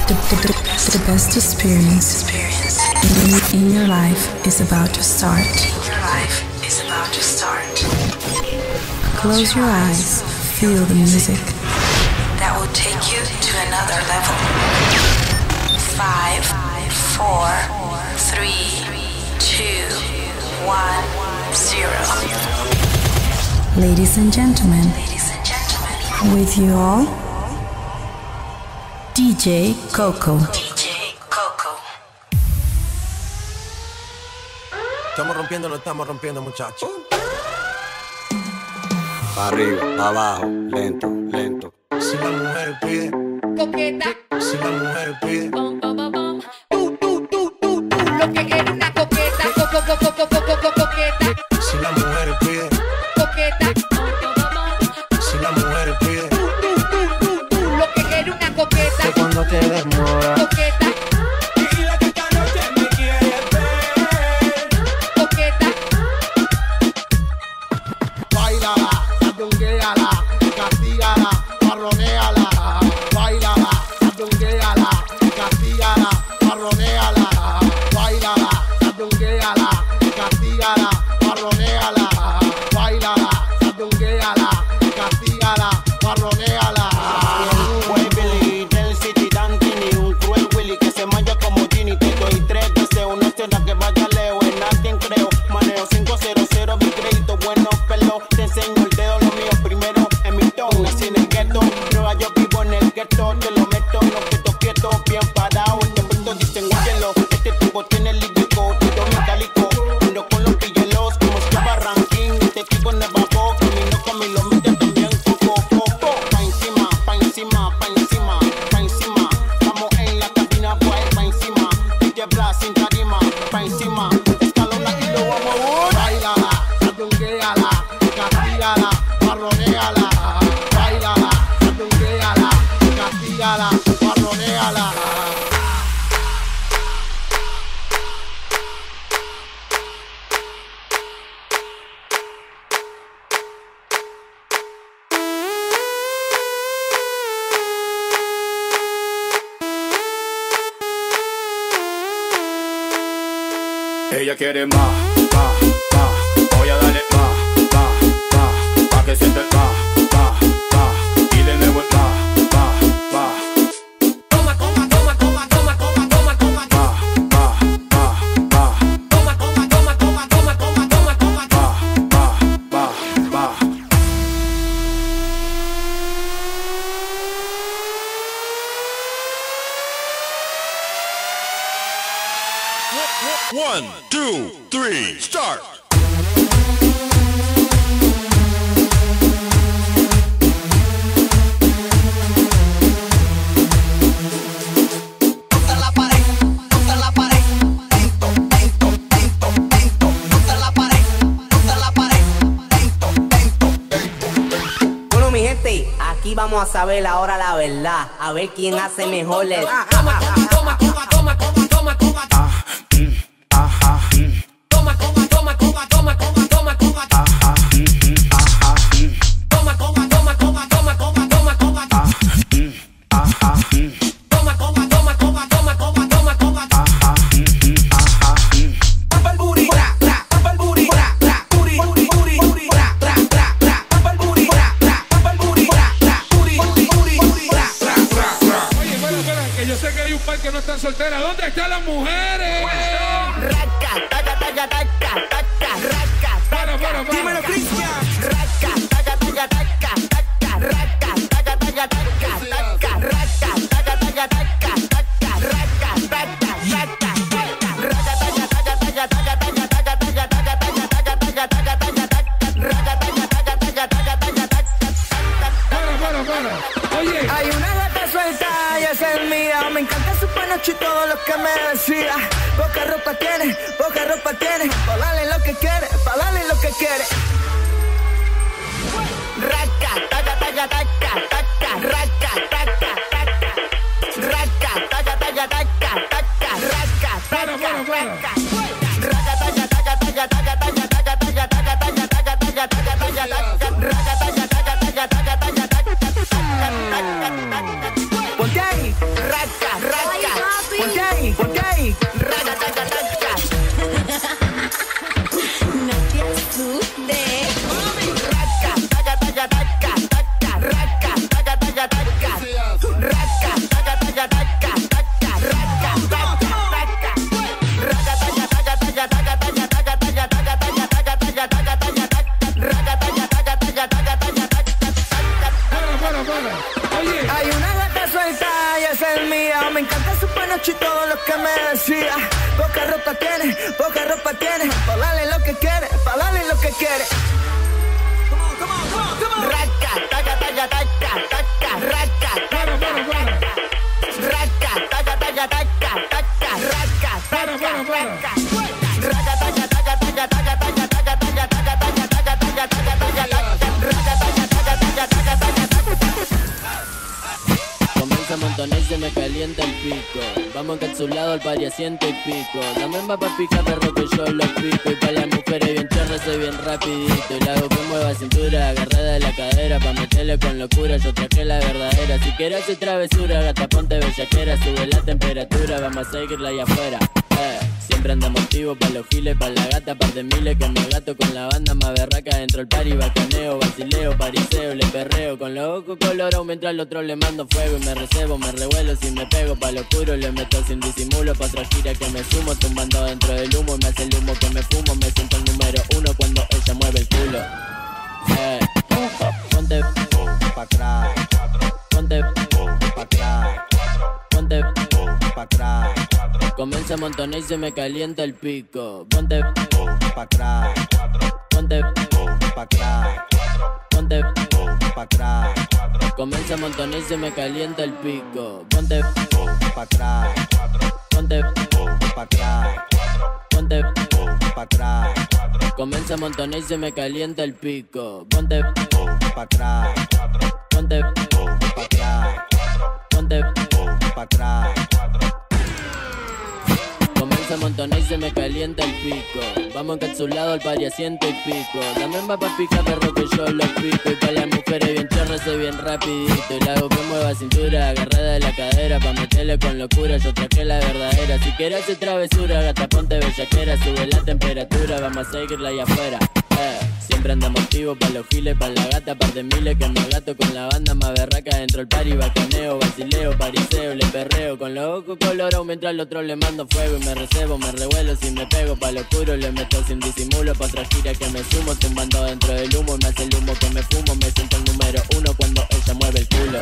The best experience in your life is about to start. Close your eyes, feel the music that will take you to another level. 5, 4, 3, 2, 1, 0. Ladies and gentlemen, with you all, DJ Coco. Estamos rompiendo, muchachos. Para arriba, para abajo, lento, lento. Si la mujer pide, coqueta. Si la mujer pide, Bom, bom, bom, bom. Tú, lo que eres una coqueta. Coqueta. si la mujer pide, Coqueta. Bom, bom, bom, bom. si la mujer pide, Tú, lo que eres una coqueta. que cuando te demora, Coqueta. Dile que esta noche me quieres ver. Coqueta. Báilala, sandunguéala, castígala, marronéala. Báilala, sandunguéala, castígala, marronéala. Báilala, sandunguéala, castígala, marronéala. Báilala, sandunguéala, castígala, marronéala. Billy del City Dante, ni un cruel Willy que se malla como Ginny. Te doy 3 deseos, no será que vaya leo, en alguien creo. Manejo 500, mi crédito bueno, pelo. Te enseño el dedo, lo mío primero en mi tono. Nací en el ghetto, Nueva York vivo en el ghetto. Te lo meto, no quieto, bien parado. Este punto dicen, óyelo, este tipo tiene el lírico, todo metálico. Ando con los pillelos, como si fuera ranking. Este tipo no es babo, camino con mi lomita también. Coco, pa' encima, pa' encima, pa' encima, pa' encima. Estamos en la cabina, pues, pa' encima. DJ Blas sin tarima, pa' encima. Escalona y lo vamos a ver. Báilala, sandunguéala, castígala, marronéala. Báilala, sandunguéala, castígala, marronéala. Ella quiere más. Voy a darle más. Pa' que siente el más. Y de nuevo el más. Toma. Toma. One, two, three, start. Contra la pared, lento, contra la pared, lento. Bueno, mi gente, aquí vamos a saber ahora la verdad, a ver quién hace mejor el... Toma. Soltera, ¿dónde están las mujeres? Raca, taca, taca, taca, taca, raca, taca. Dímelo, Cristian. Raca, taca, taca, taca, taca, raca, taca, taca, taca, taca, raca, taca, taca, taca, taca, raca, taca, taca, taca, raca, taca, taca, taca, taca, taca, taca, taca, taca, taca, taca, taca, taca, taca, raca, taca, taca, taca, taca, taca, taca. Para. Oye, Hay una gata suelta y esa es mía. Me encanta su panoche y todo lo que me decía. Poca ropa tiene. Pa' darle lo que quiere, Raca, taca, taca, taca, taca, raca, taca, taca. Raca, taca, taca, taca, taca, raca, taca, taca. Raca, taca, taca, taca, taca, taca, taca, taca, taca, taca, taca, taca, taca, taca, taca. Raca, taca, taca, taca, taca, taca, taca, taca, taca, taca. Ponte ahí, raca, raca. noche y todo lo que me decía. Poca ropa tiene, pa' darle lo que quiere, pa' darle lo que quiere. Raca, taca, taca, taca, taca, raca, taca, taca. Raca, taca, taca, taca, taca, raca, taca, taca. Raca, taca, taca, taca, taca, taca, taca, taca, taca, taca, taca, taca, taca, taca, raca, taca, taca, taca, taca, taca, taca. Comienza a montonar y se me calienta el pico. Vamos encapsulado al pari a 100 y pico. Dame más pa' picar perro que yo lo pico. Y pa' las mujeres bien chorras soy bien rapidito. Y la hago que mueva cintura, agarrada de la cadera. Pa' meterle con locura, yo traje la verdadera. Si quieres hacer travesura, gata ponte bellaquera. Sube la temperatura, vamos a seguirla allá afuera. Siempre andamos activos pa' los giles, pa' la gata, par de miles que me gato con la banda más berraca. Dentro el party, bacaneo, vacileo, pariseo, le perreo. Con los ojos colorados mientras al otro le mando fuego. Y me recebo, me revuelo, si me pego pa' lo oscuro le meto sin disimulo. Pa' otra gira que me sumo, tumbando dentro del humo. Y me hace el humo que me fumo, me siento el número 1 cuando ella mueve el culo. Ponte pa' atrás, ponte pa' atrás, ponte pa' atrás. Comienza a montonar y se me calienta el pico. Ponte pa' atrás, ponte pa' atrás, ponte pa' atrás. Comienza a montonar y se me calienta el pico. Ponte pa' atrás, ponte pa' atrás, ponte pa' atrás. Comienza a montonar y se me calienta el pico. Ponte pa' atrás, ponte pa' atrás, ponte pa' atrás. Comienza a montonar y se me calienta el pico. Vamos encapsulado al pari a 100 y pico. Dame más pa' picar perro que yo lo pico. Y pa' las mujeres bien chorras soy bien rapidito. Y la hago que mueva cintura, agarrada de la cadera. Pa' meterle con locura, yo traje la verdadera. Si quieres hacer travesura, gata ponte bellaquera. Sube la temperatura, vamos a seguirla allá afuera. Siempre andamos activos pa' los giles, pa' la gata, par de miles que me gato con la banda más berraca. Dentro el party, bacaneo, vacileo, pariseo, le perreo. Con los ojos colorados mientras al otro le mando fuego. Y me recebo, me revuelo, si me pego pa' lo oscuro le meto sin disimulo. Pa' otra gira que me sumo, tumbando dentro del humo. Y me hace el humo que me fumo, me siento el número 1 cuando ella mueve el culo.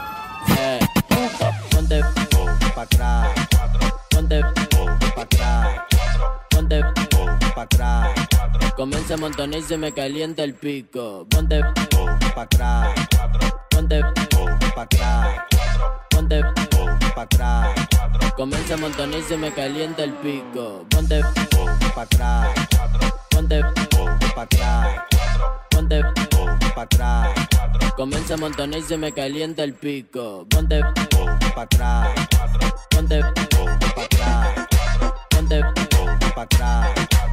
Ponte pa' atrás, ponte pa' atrás, ponte pa' atrás. Comienza a montonar y se me calienta el pico. Ponte pa' atrás, ponte pa' atrás, ponte pa' atrás. Comienza a montonar y se me calienta el pico. Ponte pa' atrás, ponte pa' atrás, ponte pa' atrás. Comienza a montonar y se me calienta el pico. Ponte pa' atrás, ponte pa' atrás, ponte pa' atrás.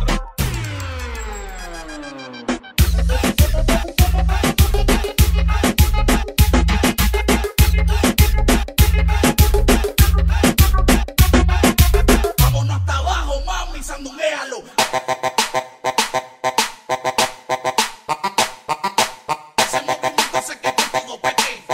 Vámonos hasta abajo, mami, sandunguéalo. Ese movimiento sé que contigo pequé.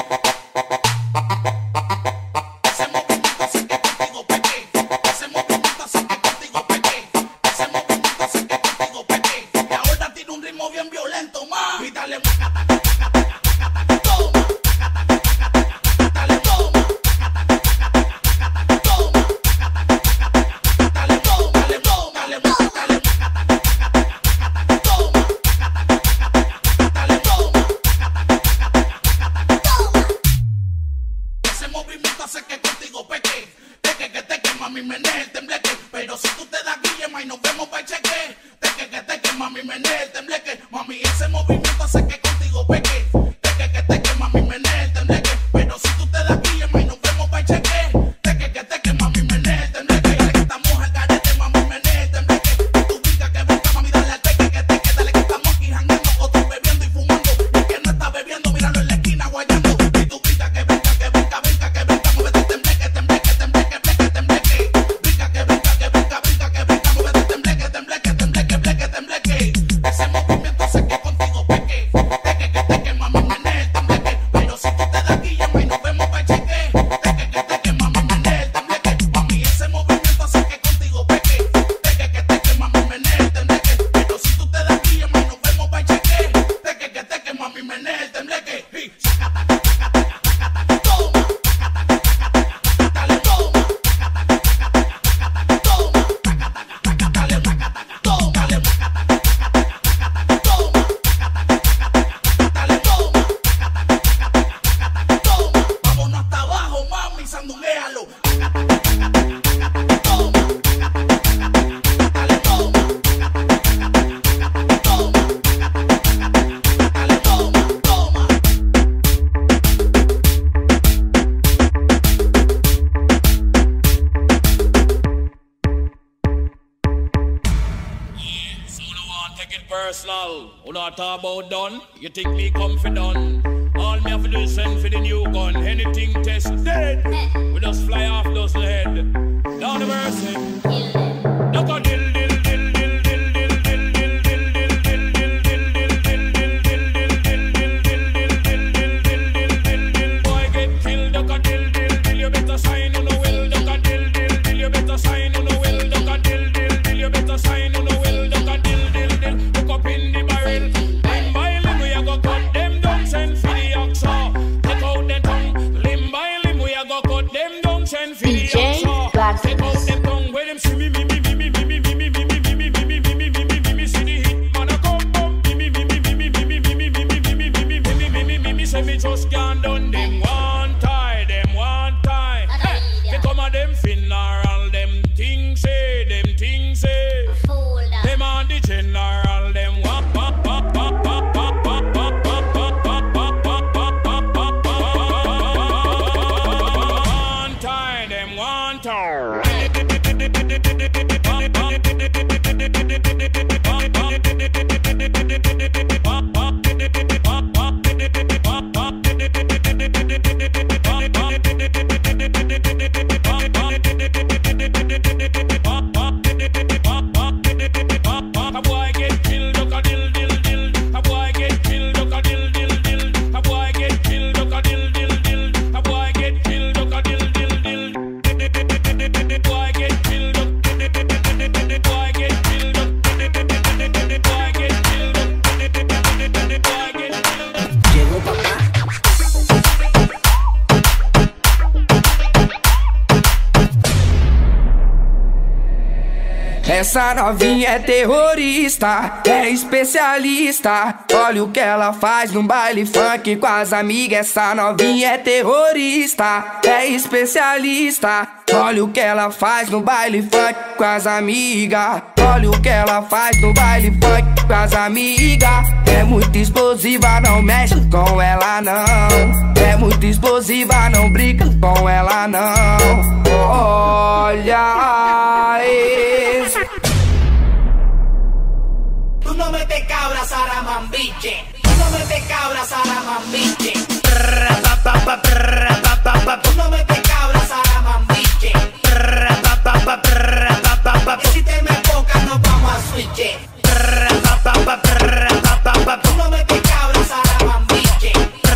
Ese movimiento sé que contigo pequé. Ese movimiento sé que contigo pequé. Ese movimiento sé que contigo pequé. Y ahora tiene un ritmo bien violento, mami. Y dale taca, taca, taca, taca, taca, taca, toma. Taca, taca, taca, taca, taca, dale, toma. Taca, taca, taca, taca, taca, taca, toma. Taca, taca, taca, taca, taca, dale, toma. Dale, toma, dale, toma, dale, taca, taca, taca, taca, taca, taca, toma. Taca, taca, taca, taca, taca, dale, toma. Taca, taca, taca, taca, taca, taca, toma. Ese movimiento hace que contigo peque. Teque, mami, menee el tembleque. Pero si tú te das guillema y nos vemos pa' cheque. Teque, mami, menee el tembleque. Mami, ese movimiento hace que contigo peque. Teque, mami, menee el tembleque. Pero si tú te das guillema y nos vemos pa' cheque. Teque, mami, menee el tembleque. Dale que estamos al garete, mami, menee el tembleque. Y tú brinca que brinca, mami, dale al teque, dale que estamos aquí jangueando. Otros bebiendo y fumando. Y que no está bebiendo, míralo en la esquina guayando. Y tú brinca que brinca, que brinca, brinca, que brinca, muévete tembleque, tembleque, tembleque, tembleque, tembleque. Brinca que brinca, que brinca, brinca, que brinca, muévete tembleque, tembleque, tembleque, tembleque, tembleque. Ese movimiento hace que contigo peque. Teque, mami, menee el tembleque. Pero si tú te das guillema y nos vemos pa' cheque. Teque, mami, menee el tembleque. Mami, ese movimiento hace que contigo peque. Teque, mami, menee el tembleque. Pero si tú te das guillema y nos vemos pa' cheque. Teque, mami, menee el tembleque. Y saca, taca, taca, taca, taca, taca, toma. Taca, taca, taca, taca, taca, dale, toma. Taca, taca, Yo, who not talk about done? You think me confident? All me have to do is send for the new gun. Anything test dead. We just fly off those head. Down the mercy. Look a dill dill dill dill dill dill dill dill dill dill dill dill dill dill dill dill. Boy get killed. Look a dill dill dill. You better sign on the will. Look a dill dill dill. You better sign on the will. Look a dill dill dill. You better sign on the will. Look a dill dill dill. Look up in the barrel. Limb by limb we a go cut them down. Send for the oxa. Take out the tongue. Limb by limb we a go cut them down. Send for the oxa. Take out the tongue. Where them see me. See the hit man a come bump. Me say me just can't done them one time. Them one time. They come a them funeral. Them things say. Them things say. Them on the general. Them one time. Them one time. A boy get killed, look a dill dill dill. A boy get killed, look a dill dill dill. A boy get killed, look a dill dill dill. A boy get killed, look a dill dill dill. Boy get killed, boy get killed, boy get killed. Llegó papá. Essa novinha é terrorista, é especialista. Olha o que ela faz no baile funk com as amigas. Essa novinha é terrorista, é especialista. Olha o que ela faz no baile funk com as amigas. Olha o que ela faz no baile funk com as amigas. É muito explosiva, não mexe com ela não. É muito explosiva, não brinca com ela não. Olha esse. Tú no metes cabra, Saramambiche. Tú no metes cabra, Saramambiche. Tú no metes cabra, Saramambiche. Que si te me enfocas nos vamos a switch. Tú no metes cabra, Saramambiche.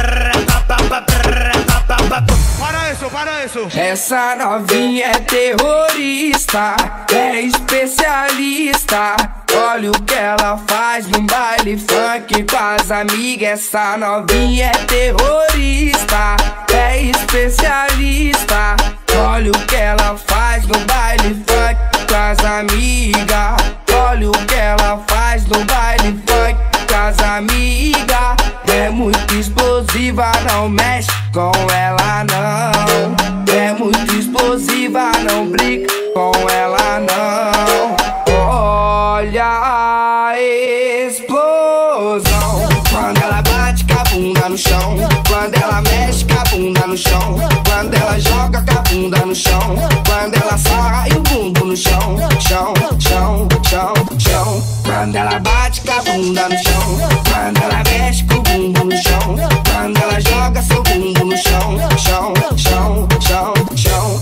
Para eso. Essa novinha é terrorista, é especialista. Olha o que ela faz no baile funk com as amigas. Essa novinha é terrorista, é especialista. Olha o que ela faz no baile funk com as amigas. Olha o que ela faz no baile funk com as amigas. É muito explosiva, não mexe com ela não. É muito explosiva, não brinca com ela não. Olha a explosão. Quando ela bate com a bunda no chão. Quando ela mexe com a bunda no chão. Quando ela joga com a bunda no chão. Quando ela sarra e o bumbum no chão. Chão, chão, chão, chão. Quando ela bate com a bunda no chão. Quando ela mexe com o bumbum no chão. Quando ela joga seu bumbum no chão. Chão, chão, chão, chão.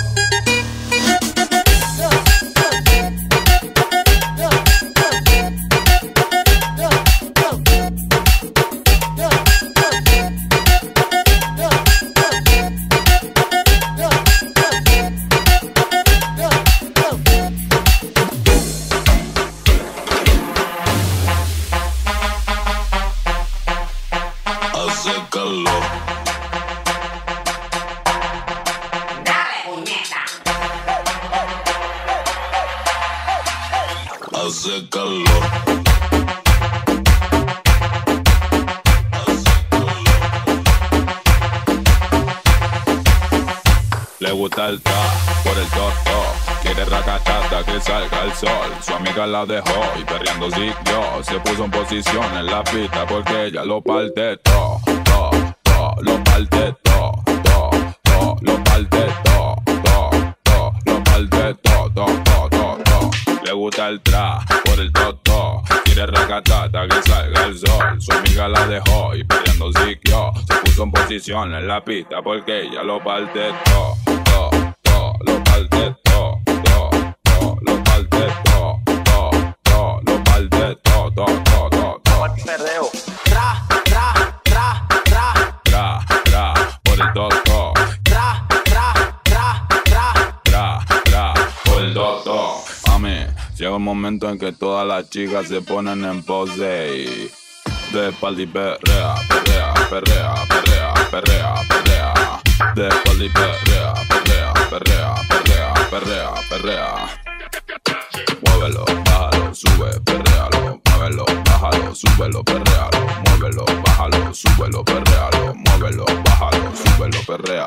Hace calor. Hace calor. Le gusta el tra por el toto. Quiere racatata que salga el sol. Su amiga la dejó y perreando siguió. Se puso en posición en la pista porque ella lo parte todo, lo parte todo, lo parte todo, lo parte todo. Le gusta el tra por el toto. Quiere Quiere racatata que salga el sol. Su amiga la dejó y perdiendo siguió. Se puso en posición en la pista porque ella lo parte todo, lo parte todo, lo parte todo, lo parte todo. Perreo. Tra, tra, tra, tra. Tra, por el toto. Tra, tra, tra, tra. Tra, por el toto. Mami, llega un momento en que todas las chicas se ponen en pose y de espalda y perrea, perrea, perrea, perrea, perrea, perrea. De espalda y perrea, perrea, perrea, perrea, perrea, perrea. Muévelo, bájalo, sube, perrealo. Muévelo, bájalo, súbelo, perrealo. Muévelo, bájalo, súbelo, perrealo. Muévelo, bájalo, súbelo, perrea.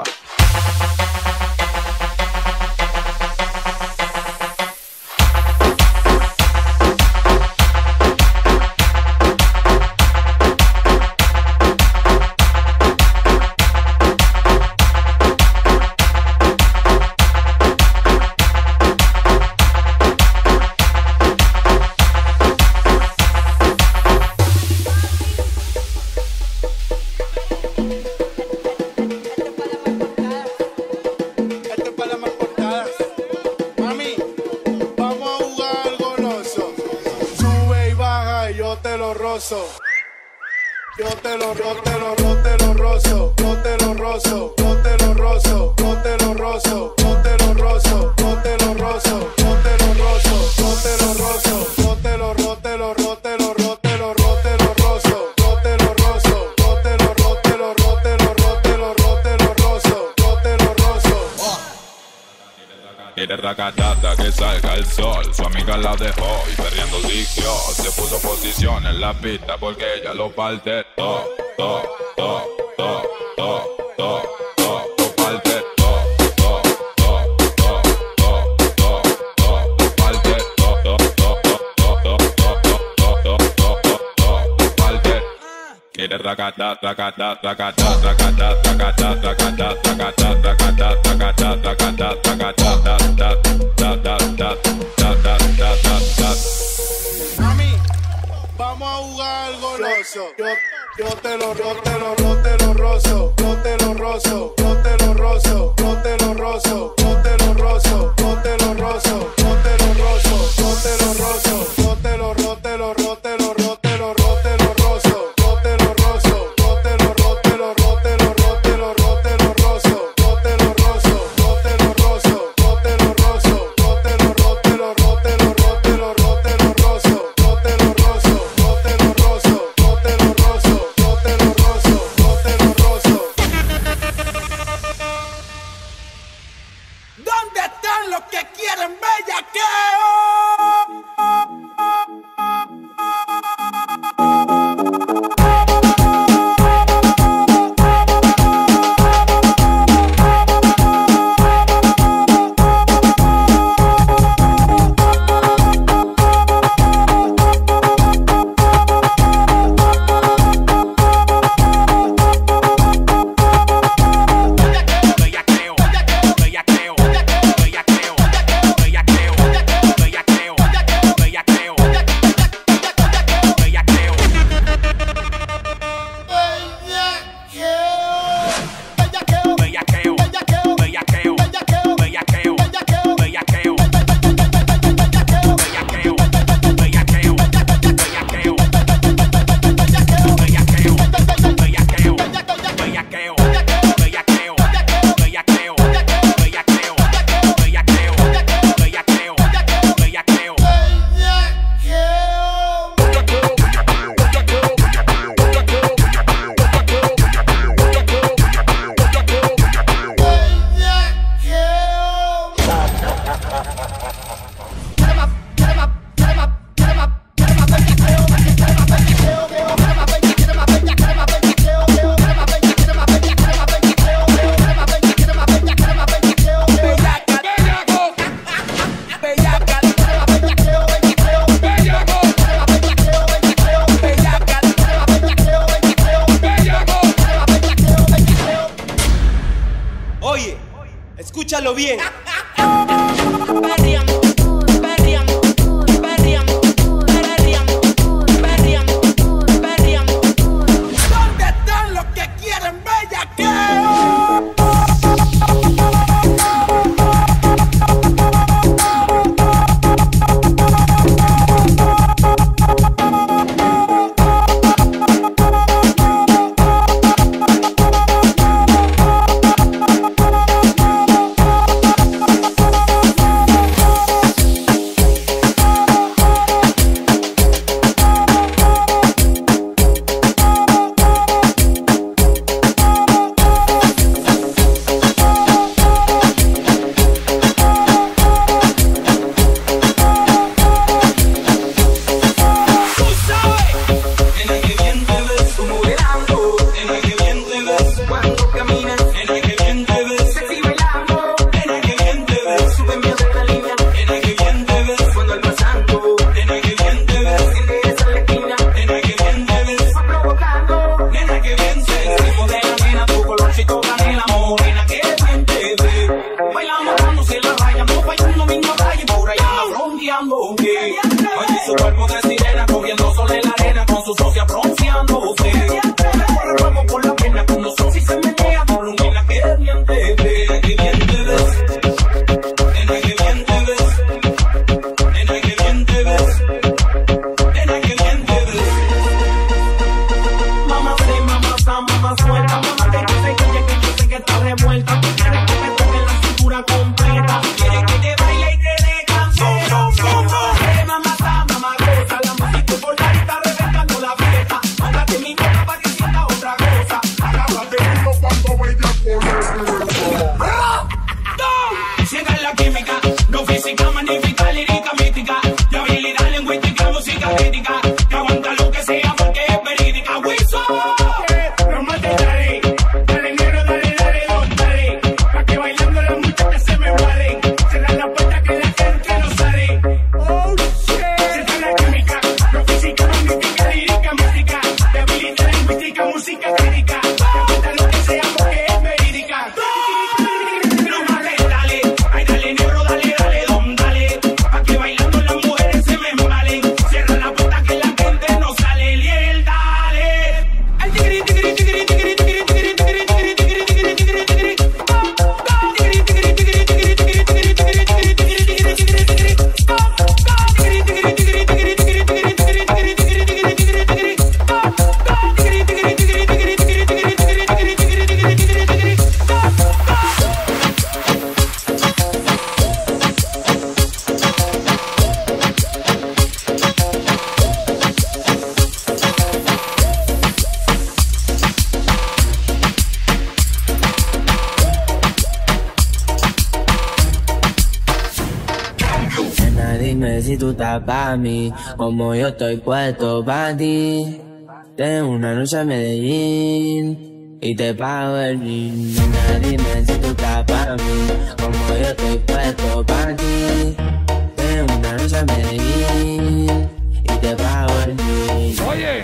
Yo te lo rozo, yo te lo rozo, yo te lo rozo, yo te lo rozo, yo te lo rozo, yo te lo rozo, yo te lo rozo, yo te lo rozo, yo te lo rozo, yo te lo rozo, te lo rozo, te lo rozo, te lo rozo, te lo rozo, yo te lo rozo, yo te lo rozo, te lo rozo, te lo rozo, te lo rozo, te lo rozo, yo te lo rozo. Quiere racatata que salga el sol. Su amiga la dejó y perdiendo siguió. Se puso posición en la pista porque ella lo parte todo, todo, todo, todo, todo, todo, todo, lo parte todo, todo, todo, todo, todo, todo, lo parte todo, todo, todo, todo, todo, todo, lo parte. Quiere racatata, racatata, racatata, racatata, racatata, racatata, racatata, racatata, racatata. Mami, vamos a jugar al goloso. Yo te lo rozo, te lo rozo, te lo rozo, yo te lo rozo, yo te lo rozo, yo te lo rozo, yo te lo rozo, yo te lo rozo, yo te lo rozo, yo te lo rozo, yo te lo rozo, te lo rozo, te lo rozo, te lo rozo, te lo rozo, yo te lo rozo, yo te lo rozo, te lo rozo, te lo rozo, te lo rozo, te lo rozo, yo te lo rozo, yo te lo rozo, yo te lo rozo, yo te lo rozo, te lo rozo, te lo rozo, te lo rozo, te lo rozo, yo te lo rozo, yo te lo rozo, yo te lo rozo, yo te lo rozo, yo te lo rozo. ¿Dónde están los que quieren bellaqueo? Escúchalo bien. si toca de la morena que bien te ve. Bailamos dándose la raya, no fallando mismo raya, por allá fronteándose. Oye, su cuerpo de sirena, cogiendo sol en la arena, con su socia bronceándose. Corre fuego por la pena, con los ojos y se menea, con lumina que bien te ve, que bien te ves. Nena, que bien te ves. Nena, que bien te ves. Nena, que bien te ves. Mamá sé, mamá suelta, mamá te dice que yo sé que está revuelta. Tú quieres que te toque la cintura completa, quieres que te baile y te dé canción. Mamá goza, la música popular está reventando la fiesta. Mándate mi boca para que sienta otra cosa. Agárrate uno cuando vaya por sienta la química, no física, magnífica, lírica, mística, la habilidad lingüística, música crítica, que aguanta lo que sea porque es verídica. Wilson, no mates, dale, dale negro, dale, dale, don, dale, pa' que bailando las muchachas se me valen, cierra la puerta que la gente no sale. Oh shit, sienta la química, no física, magnífica, lírica, mística, la habilidad lingüística, música crítica, que aguanta lo que sea porque es verídica. Dime si tú estás pa' mí, como yo estoy puesto pa' ti. Tengo una noche en Medellín y te pago el jean. Nena, dime si tú estás pa' mí, como yo estoy puesto pa' ti. Tengo una noche en Medellín y te pago el jean. Oye.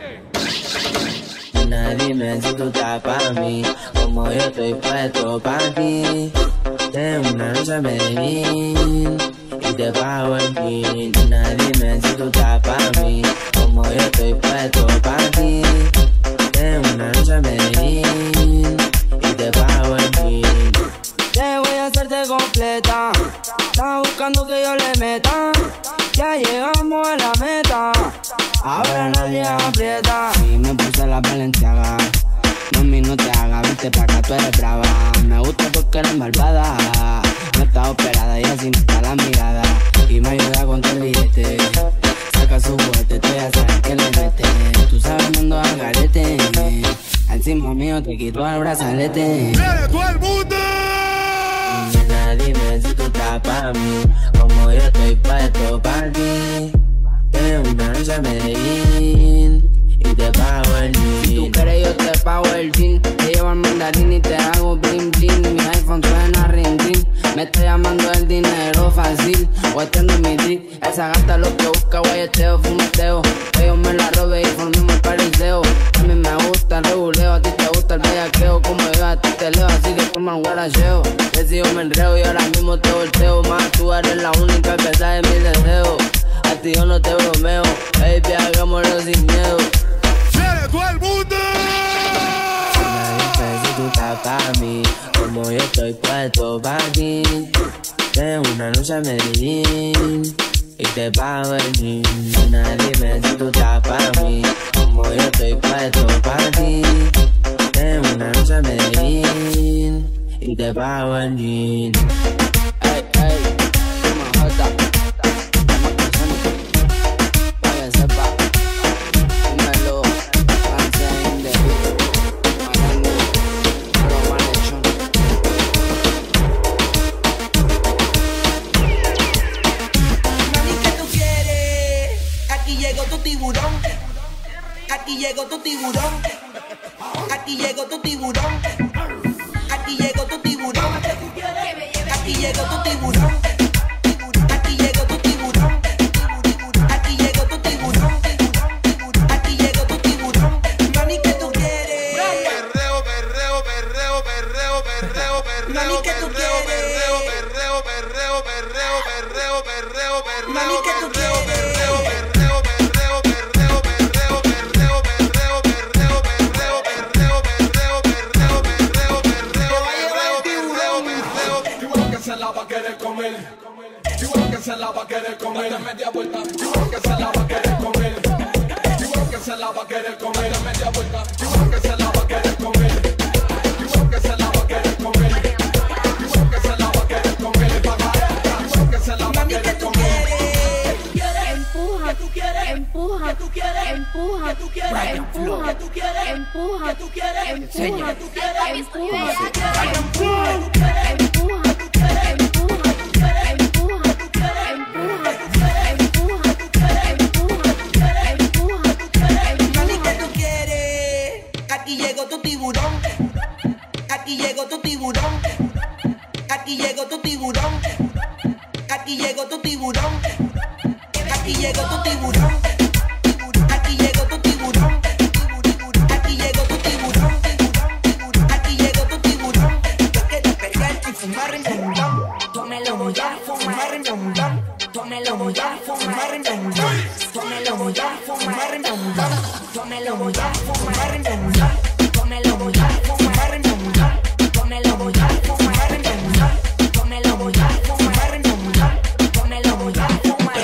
Nena, dime si tú estás pa' mí, como yo estoy puesto pa' ti. Tengo una noche en Medellín y te pago el jean. Nena, dime si tú estás pa' mí, como yo estoy puesto pa' ti. Tengo una noche en Medellín y te pago el jean. Te voy a hacerte completa, estás buscando que yo le meta. Ya llegamos a la meta, ahora nadie aprieta. Y me puse la Balenciaga, mami no te hagas, vente pa' acá, tú eres brava. Me gusta porque eres malvada, no está operada y así no está la mirada. Y me ayuda con el billete, saca su juguete, te voy a saber que le mete. Tú sabes, mando al garete, encima mío te quito el brazalete. ¡Viene todo el mundo! Nena, dime si tú estás pa' mí, como yo estoy puesto pa' ti. Tengo una noche en Medellín y te pago el jean. Si tú quieres yo te pago el jean, te llevo al mandarín y te hago bling bling. Mi iPhone suena ring ring, me está llamando el dinero fácil. Guateando mi drip, esa gata lo que busca, guayeteo, fumeteo. Ellos me la robé y formemos el pariseo. A mí me gusta el reguleo, a ti te gusta el bellaqueo. Como yo a ti te leo, así que forma un guaracheo. Si yo me enreo y ahora mismo te volteo. Más tú eres la única que sabe mis deseos. A ti yo no te bromeo, baby, hagámoslo sin miedo. ¡Viene todo el mundo! Si tú estás pa' mí, como yo estoy puesto pa' ti. Tengo una noche en Medellín y te pago el jean. Nena, dime si tú estás pa' mí, como yo estoy puesto pa' ti. Tengo una noche en Medellín y te pago el jean. Ey, ey, jota, para que sepa, dímelo, Francine de Marango, pero mal hecho. Mami, ¿qué tú quieres? Aquí llegó tu tiburón. Aquí llegó tu tiburón. Aquí llegó tu tiburón. Aquí llegó tu tiburón. Aquí llegó tu tiburón. Aquí llegó tu tiburón. Aquí llegó tu tiburón. Aquí llegó tu tiburón. Mami, ¿qué tú quieres? Perreo, perreo, perreo, Mami, ¿qué tú quieres? Mami, ¿qué tú quieres? Se la va a querer comer, igual que se la va a querer comer, de media vuelta, igual que se la va a querer comer, igual que se la va a querer comer, de media vuelta, igual que se la va a querer comer, igual que se la va a querer comer, igual que se la va a querer comer, igual que se la va a querer comer. Empuja, tú quieres, empuja, tú quieres, empuja, tú quieres, empuja, tú quieres, empuja, tú quieres, empuja, tú quieres, empuja. Aquí llegó tu tiburón, aquí llegó tu tiburón, aquí llegó tu tiburón, aquí llegó tu tiburón, aquí llegó tu tiburón, aquí llegó tu tiburón, aquí llegó tu tiburón, aquí llegó tu tiburón. Yo quiero pegar y fumar en montón, yo me lo voy a fumar en montón, yo me lo voy a fumar en montón, yo me lo voy a fumar en montón, yo me lo voy a fumar en montón. Yo me lo voy a fumar en montón. Yo me lo voy a fumar en montón. Yo me lo voy a fumar en montón. Yo me lo voy a fumar.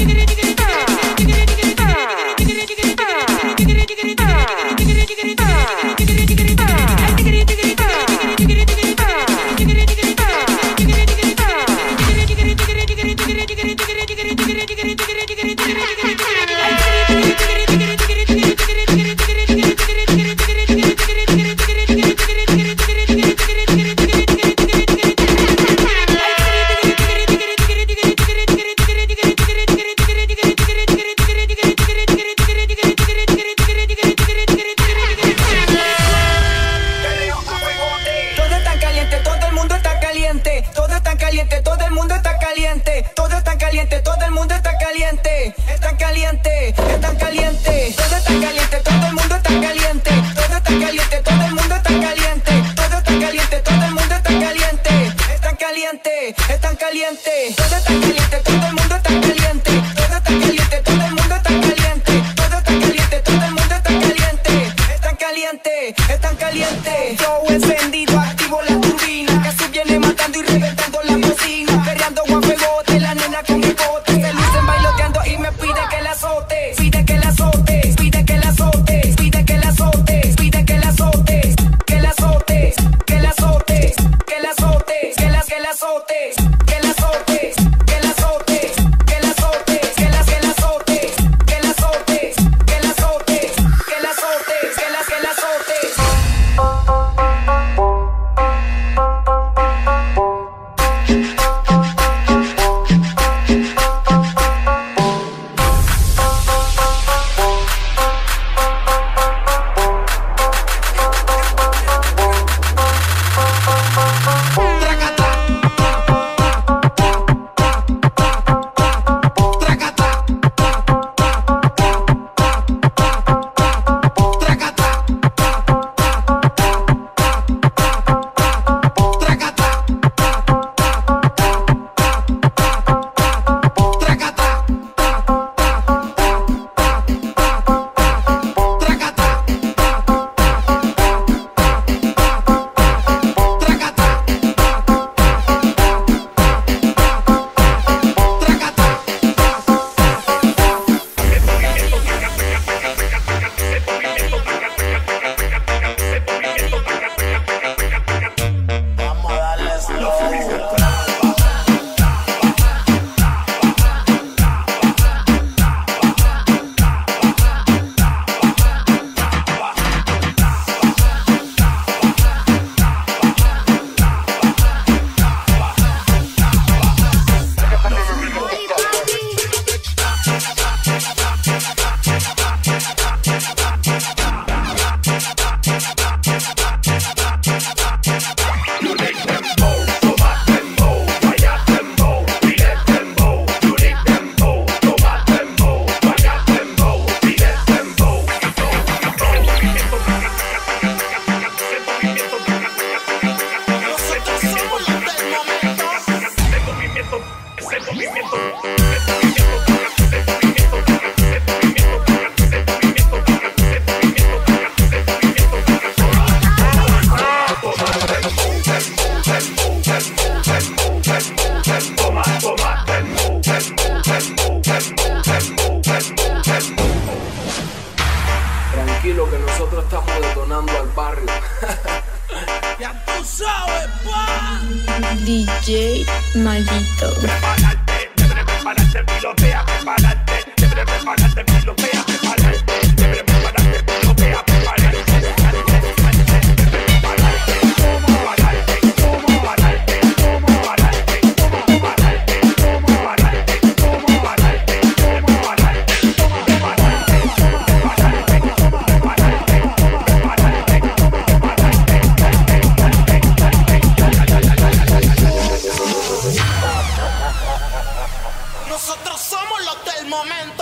Tickety, tranquilo que nosotros estamos detonando al barrio. Ya tú sabes, pa. DJ Maguito. Prepárate, debe prepararte, pilotea, prepárate, debe prepararte, pilotea, prepárate, debe prepararte, pilotea, prepárate. Nosotros somos los del momento.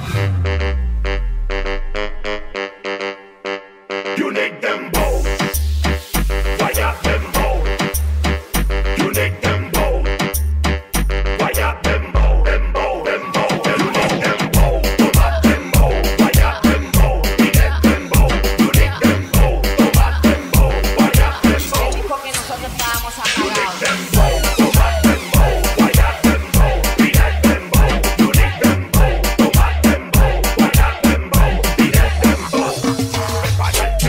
You need them both. Fire them both. You need them both. Fire them both. Them both. Them both. You need them both. Toma them both. Fire them both. You need them both. You need them both. Toma them both. Fire them both. Dijo que nosotros estábamos You need apagados. them both. Toma them both. Fire them both. You need them both. You need them both. Toma them both. Fire them both. You need them both. Prepárate.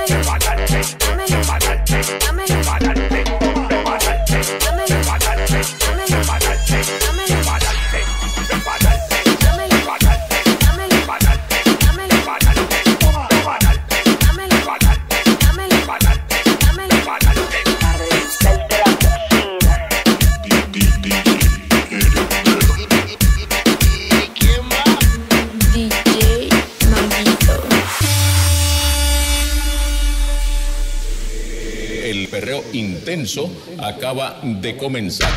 DJ Maguito. El perreo intenso acaba de comenzar.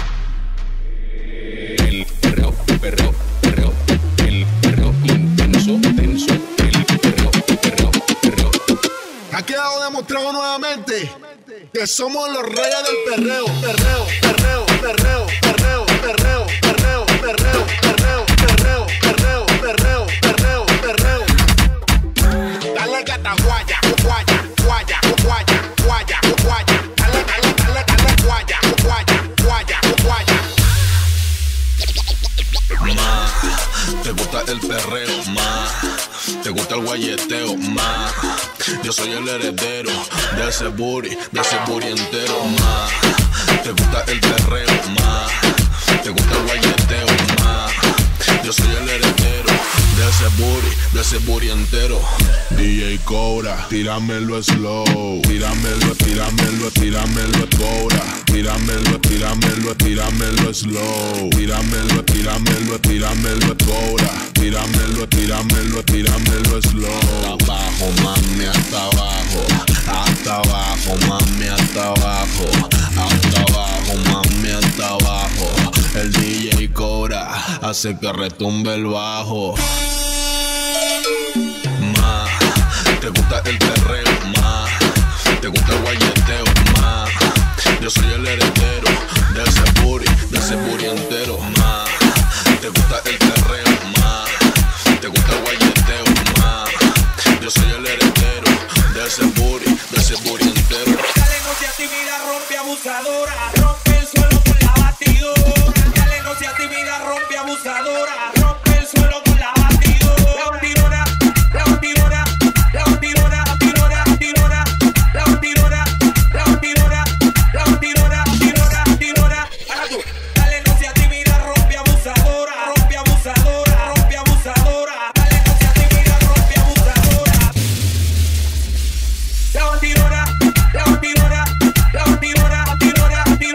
El perreo, el perreo intenso, tenso, el perreo. Ha quedado demostrado nuevamente que somos los reyes del perreo, perreo, perreo, perreo, perreo, perreo, perreo, perreo, perreo, perreo, perreo, perreo, perreo, perreo. Dale gata guaya, guaya, guaya, guaya, guaya, guaya. Dale, dale, dale, dale guaya, guaya, guaya, guaya. Ma, te gusta el perreo, ma, te gusta el guayeteo, ma. Yo soy el heredero de ese booty entero, ma. Te gusta el perreo, ma, te gusta el guayeteo, ma. Yo soy el heredero de ese booty entero. DJ Cobra, tíramelo slow, tíramelo, tíramelo, tíramelo Cobra, tíramelo, tíramelo, tíramelo slow, tíramelo, tíramelo, tíramelo Cobra, tíramelo, tíramelo, tíramelo slow. Abajo, mami, hasta abajo, mami, hasta abajo, mami, hasta abajo. El DJ Cobra hace que retumbe el bajo. Ma, te gusta el perreo, ma, te gusta el guayeteo, ma. Yo soy el heredero de ese booty entero, ma. Te gusta el perreo, ma, te gusta el guayeteo, ma. Yo soy el heredero de ese booty entero. Dale, no seas tímida, rompe abusadora, rompe el suelo con la batidora. Dale, no seas tímida, rompe abusadora, rompe el suelo con la batidora. La batidora, la batidora, la batidora, batidora, batidora, la batidora, la batidora, la batidora, batidora, batidora. Ahora tú, dale, no seas tímida, rompe abusadora, rompe abusadora, rompe abusadora. Dale, no seas tímida, rompe abusadora. La batidora, la batidora, la batidora, batidora, batidora.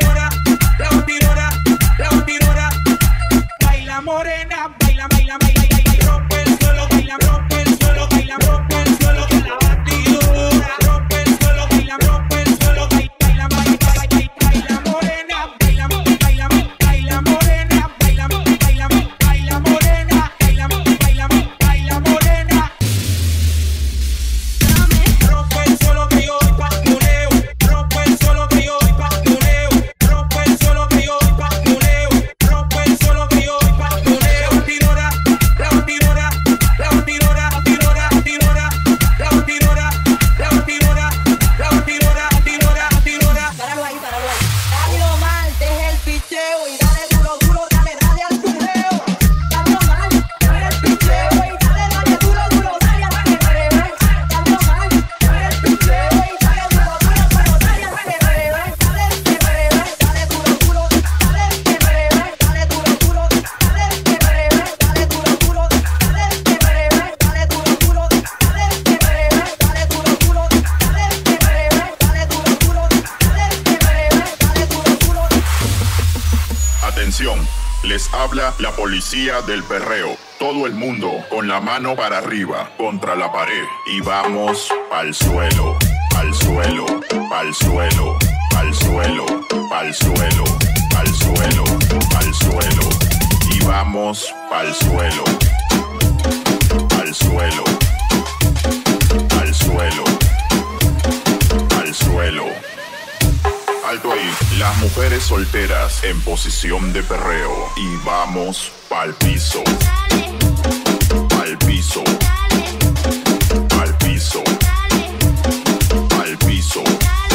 les habla la policía del perreo. Todo el mundo con la mano para arriba, contra la pared. Y vamos al suelo, al suelo, al suelo, al suelo, al suelo, al suelo, al suelo. Y vamos al suelo, al suelo, al suelo, al suelo. Alto ahí, las mujeres solteras en posición de perreo. Y vamos pa'l piso, pa'l piso, pa'l piso, pa'l piso.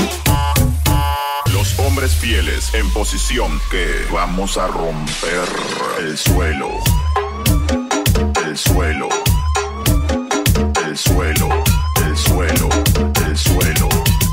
Los hombres fieles en posición que vamos a romper el suelo, el suelo, el suelo, el suelo, el suelo.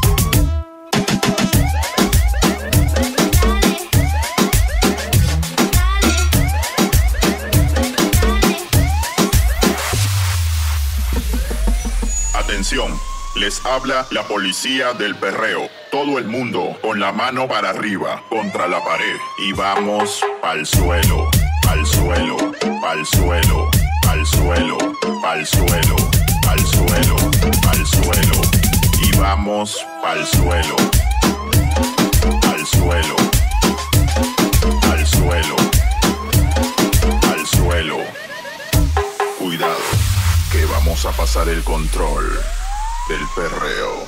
Atención, les habla la policía del perreo. Todo el mundo con la mano para arriba, contra la pared. Y vamos al suelo, al suelo, al suelo, al suelo, al suelo, al suelo, al suelo. Y vamos al suelo, al suelo, al suelo, al suelo. Cuidado, que vamos a pasar el control del perreo.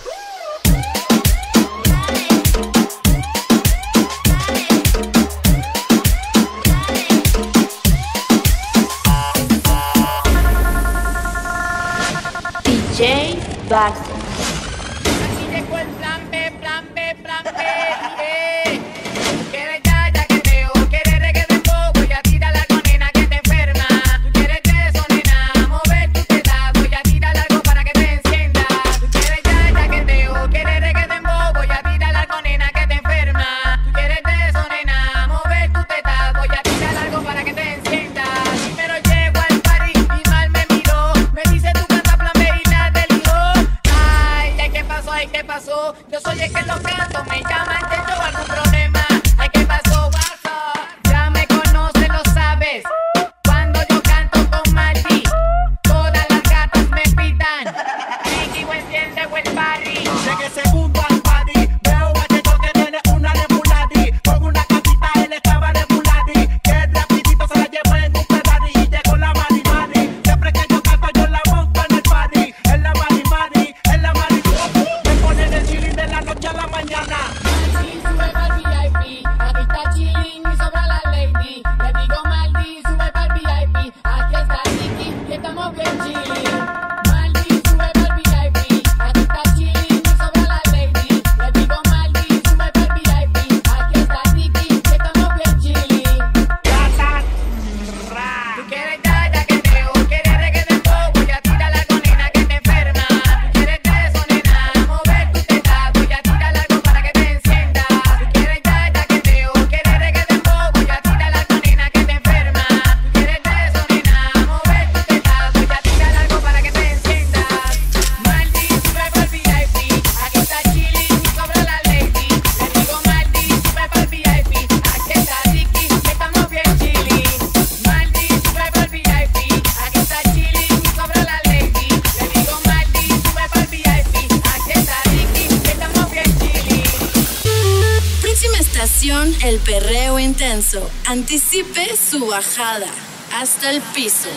DJ Bass. Aquí llegó el plan B, plan B, plan B, Quieres ya que teo, quieres reggae poco, ya tira la conena que te enferma. Tú quieres eso, nena, mover tu teta, voy a tirar algo para que te encienda. Tú quieres ya que teo, quieres reggae poco, ya tira la conena que te enferma. Tú quieres eso, nena, mover tu teta, voy a tirar algo para que te encienda. Primero llego al party y mal me miró, me dice tú canta plan B y la delió. Ay, ¿qué pasó? Ay, ¿qué pasó? Yo soy el que lo canto, me llaman, tengo algún problema. Ay, ¿qué pasó? Ya me conoces, lo sabes. Cuando yo canto con Marty, todas las gatas me pitan. Ricky, o entiende, o el party. Llegué segundo al party, veo guachecho que tiene una de Bulati. Con una capita él estaba de Bulati. Que rapidito se la llevo en un Ferrari. Y llegó la Mari Mari. Siempre que yo canto yo la monto en el party. En la Mari Mari, en la Mari. Me ponen el chilling de la noche a la mañana. Maldi, sube pa'l VIP. Aquí está chilling y sobra la lady. Le digo Maldi, sube pa'l VIP. Aquí está Ricky y estamos bien chilling. Maldi, sube pa'l VIP. Aquí está chilling y sobra la lady. Le digo Maldi, sube pa'l VIP. Aquí está Ricky y estamos bien chilling. Tú quieres ya que teo, quieres reggae de poco, ya tira la conena que te enferma. Tú quieres eso, nena, mover tu teta, voy a tirar algo para que te encienda. Tú quieres ya que teo, quieres reggae de poco, ya tira la conena que te enferma. Tú quieres eso, nena, mover tu teta, voy a tirar algo para que te encienda. Maldi, sube pa'l VIP, aquí está chilling y sobra la lady. Le digo Maldi, sube pa'l VIP, aquí está Ricky, que estamos bien chilling. Maldi, sube pa'l VIP, aquí está chilling y sobra la lady. Le digo Maldi, sube pa'l VIP, aquí está Ricky, que estamos bien chilling. Próxima estación, el perreo intenso. Anticipe su bajada hasta el piso.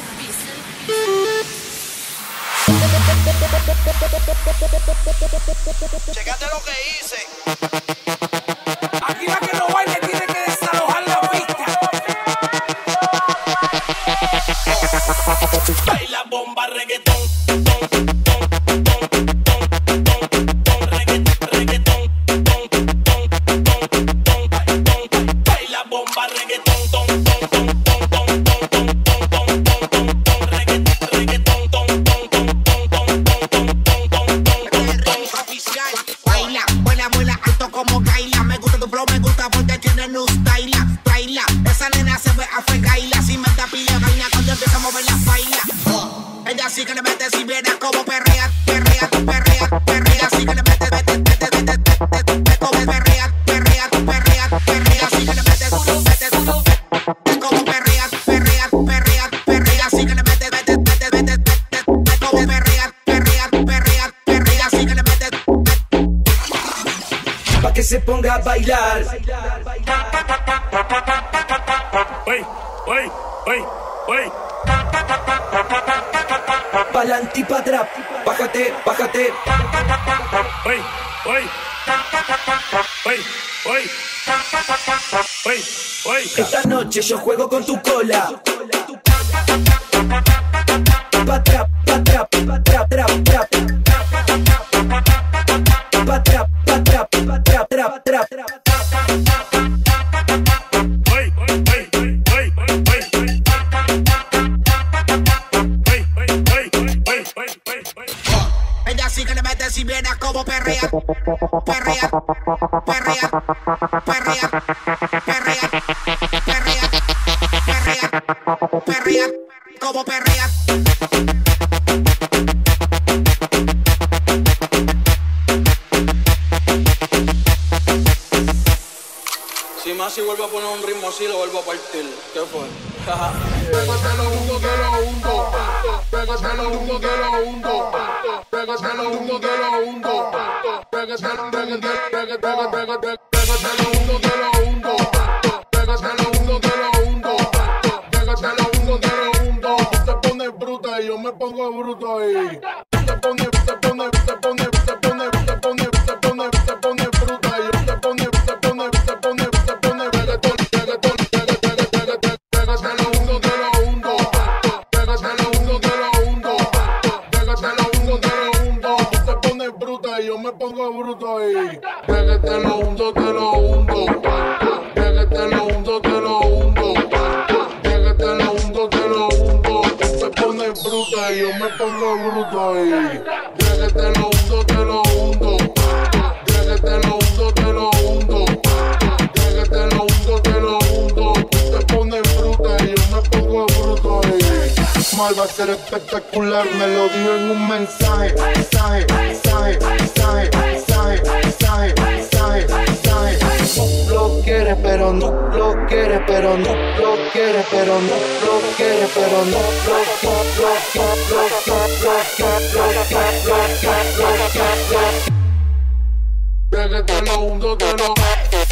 Checate lo que hice. Aquí la que no baile tiene que desalojar la pista. Baila bomba reggaetón. Baila bomba reggaetón. Baila, vuela, vuela. que se ponga a bailar. Pa'lante y pa' atrás, bájate, bájate. Esta noche yo juego con tu cola. Pa' atrás, pa' atrás, pa' atrás, trap, trap. Pa' atrás, pa' atrás, pa' atrás, trap, trap. Ella sí que le mete si viene como perrea, perrea, perrea, perrea, perrea, perrea, perrea, perrea, como perrea. Si Masi vuelve a poner un ritmo así, lo vuelvo a partir. ¿Qué fue? Pégatelo hundo, te lo hundo. Pégatelo hundo, te lo hundo. Pégatelo hundo, te lo hundo. Pégatelo hundo, te lo hundo. Pégatelo hundo, te lo hundo. Pégatelo hundo, te lo hundo. Tú te pones bruta y yo me pongo bruto ahí. Te pones bruta y yo te pone. Yo me pongo bruto ahí. Te lo hundo, te lo hundo. Te lo hundo, te lo hundo. Te lo hundo, te lo hundo. Tú te pones bruta y yo me pongo bruto ahí. Te lo hundo, te lo hundo. Te lo hundo, te lo hundo. Te lo hundo, te lo hundo. Tú te pones bruta y yo me pongo bruto ahí. Mal va a ser espectacular, me lo dijo en un mensaje. Tú lo quieres pero no lo quieres, pero no lo quieres, pero no lo quieres, pero no lo quieres. Te lo hundo, te lo